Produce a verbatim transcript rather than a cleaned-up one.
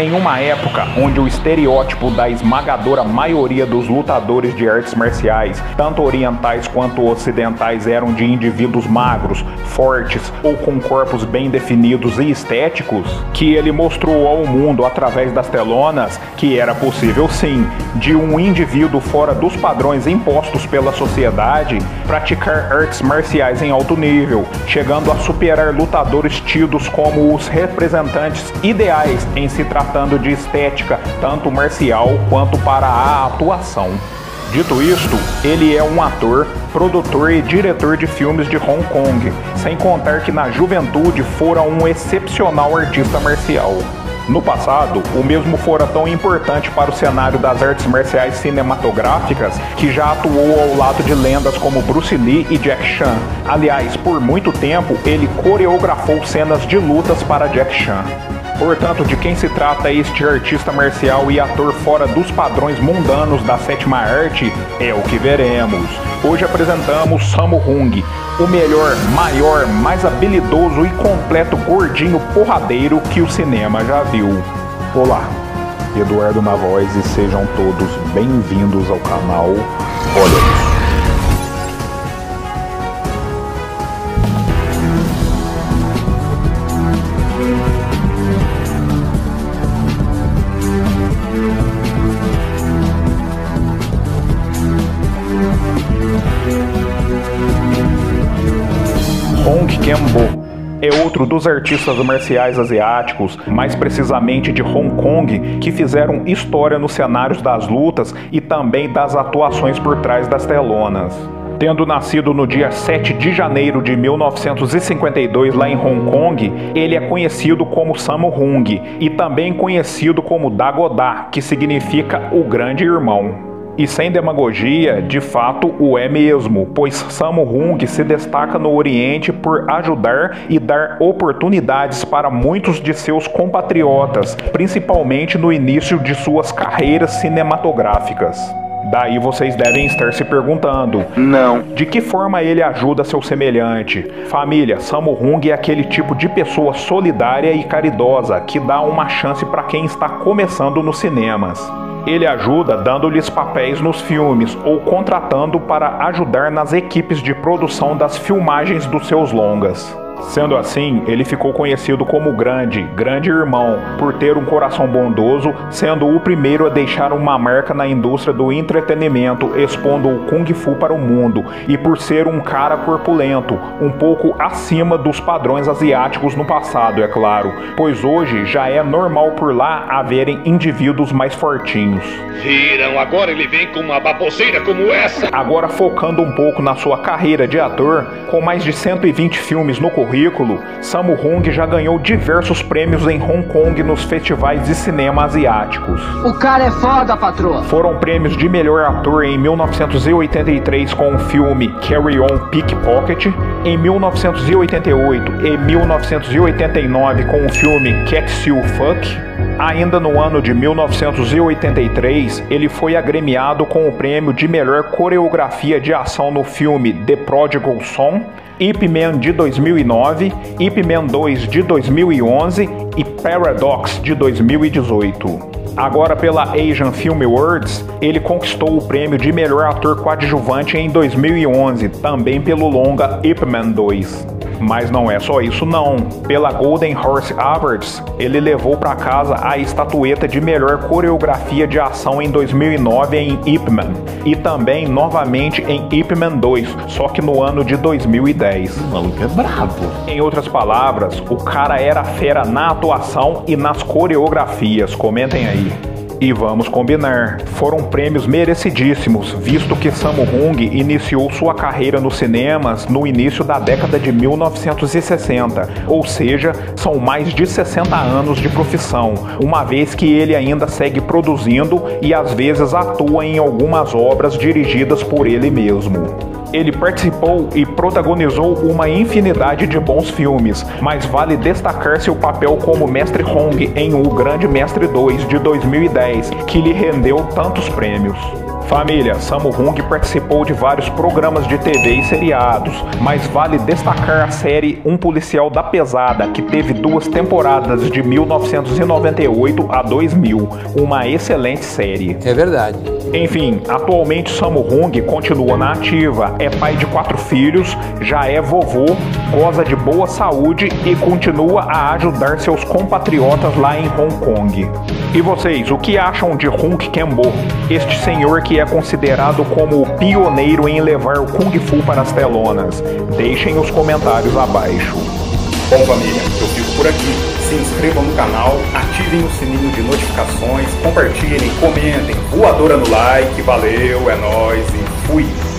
Em uma época onde o estereótipo da esmagadora maioria dos lutadores de artes marciais, tanto orientais quanto ocidentais, eram de indivíduos magros, fortes ou com corpos bem definidos e estéticos, que ele mostrou ao mundo através das telonas que era possível sim, de um indivíduo fora dos padrões impostos pela sociedade, praticar artes marciais em alto nível, chegando a superar lutadores tidos como os representantes ideais em se tratando de estética, tanto marcial quanto para a atuação. Dito isto, ele é um ator, produtor e diretor de filmes de Hong Kong, sem contar que na juventude fora um excepcional artista marcial. No passado, o mesmo fora tão importante para o cenário das artes marciais cinematográficas que já atuou ao lado de lendas como Bruce Lee e Jack Chan. Aliás, por muito tempo, ele coreografou cenas de lutas para Jack Chan. Portanto, de quem se trata este artista marcial e ator fora dos padrões mundanos da sétima arte é o que veremos. Hoje apresentamos Sammo Hung, o melhor, maior, mais habilidoso e completo gordinho porradeiro que o cinema já viu. Olá, Eduardo na voz e sejam todos bem-vindos ao canal Olha Isso. Hong Keng-bo é outro dos artistas marciais asiáticos, mais precisamente de Hong Kong, que fizeram história nos cenários das lutas e também das atuações por trás das telonas. Tendo nascido no dia sete de janeiro de mil novecentos e cinquenta e dois lá em Hong Kong, ele é conhecido como Sammo Hung e também conhecido como Dagoda, que significa o grande irmão. E sem demagogia, de fato o é mesmo, pois Sammo Hung se destaca no Oriente por ajudar e dar oportunidades para muitos de seus compatriotas, principalmente no início de suas carreiras cinematográficas. Daí vocês devem estar se perguntando, não, de que forma ele ajuda seu semelhante? Família, Sammo Hung é aquele tipo de pessoa solidária e caridosa que dá uma chance para quem está começando nos cinemas. Ele ajuda dando-lhes papéis nos filmes ou contratando para ajudar nas equipes de produção das filmagens dos seus longas. Sendo assim, ele ficou conhecido como Grande, Grande Irmão, por ter um coração bondoso, sendo o primeiro a deixar uma marca na indústria do entretenimento, expondo o Kung Fu para o mundo, e por ser um cara corpulento, um pouco acima dos padrões asiáticos no passado, é claro, pois hoje já é normal por lá haverem indivíduos mais fortinhos. Viram, agora ele vem com uma baboseira como essa! Agora focando um pouco na sua carreira de ator, com mais de cento e vinte filmes no currículo, Sammo Hung já ganhou diversos prêmios em Hong Kong nos festivais de cinema asiáticos. O cara é foda, patroa! Foram prêmios de melhor ator em mil novecentos e oitenta e três com o filme Carry On Pickpocket, em mil novecentos e oitenta e oito e mil novecentos e oitenta e nove com o filme Cats You Fuck. Ainda no ano de mil novecentos e oitenta e três, ele foi agremiado com o prêmio de melhor coreografia de ação no filme The Prodigal Son, Ip Man de dois mil e nove, Ip Man dois de dois mil e onze e Paradox de dois mil e dezoito. Agora pela Asian Film Awards, ele conquistou o prêmio de melhor ator coadjuvante em dois mil e onze, também pelo longa Ip Man dois. Mas não é só isso não. Pela Golden Horse Awards, ele levou para casa a estatueta de melhor coreografia de ação em dois mil e nove em Ip Man, e também novamente em Ip Man dois, só que no ano de dois mil e dez. O maluco é brabo. Em outras palavras, o cara era fera na atuação e nas coreografias, comentem aí. E vamos combinar, foram prêmios merecidíssimos, visto que Sammo Hung iniciou sua carreira nos cinemas no início da década de mil novecentos e sessenta, ou seja, são mais de sessenta anos de profissão, uma vez que ele ainda segue produzindo e às vezes atua em algumas obras dirigidas por ele mesmo. Ele participou e protagonizou uma infinidade de bons filmes, mas vale destacar seu papel como Mestre Hong em O Grande Mestre dois de dois mil e dez, que lhe rendeu tantos prêmios. Família, Sammo Hung participou de vários programas de T V e seriados, mas vale destacar a série Um Policial da Pesada, que teve duas temporadas de mil novecentos e noventa e oito a dois mil, uma excelente série. É verdade. Enfim, atualmente Sammo Hung continua na ativa, é pai de quatro filhos, já é vovô, goza de boa saúde e continua a ajudar seus compatriotas lá em Hong Kong. E vocês, o que acham de Hung Keng-bo, este senhor que é considerado como o pioneiro em levar o Kung Fu para as telonas? Deixem os comentários abaixo. Bom, família, eu fico por aqui. Se inscrevam no canal, ativem o sininho de notificações, compartilhem, comentem, voadora no like, valeu, é nóis e fui!